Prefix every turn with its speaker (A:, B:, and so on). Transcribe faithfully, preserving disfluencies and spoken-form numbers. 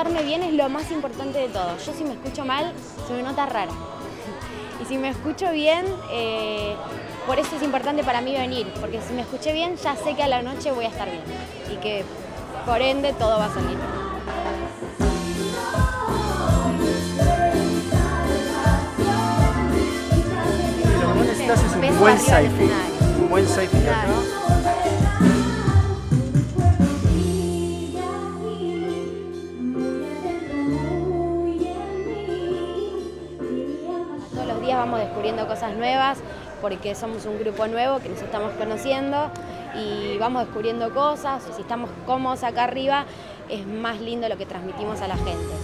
A: escucharme bien es lo más importante de todo. Yo si me escucho mal, se me nota rara. Y si me escucho bien, eh, por eso es importante para mí venir, porque si me escuché bien, ya sé que a la noche voy a estar bien y que por ende todo va a salir.
B: Lo que no necesitas es un buen sci-fi. Un buen sci-fi acá.
A: Todos los días vamos descubriendo cosas nuevas porque somos un grupo nuevo que nos estamos conociendo y vamos descubriendo cosas. Si estamos cómodos acá arriba, es más lindo lo que transmitimos a la gente.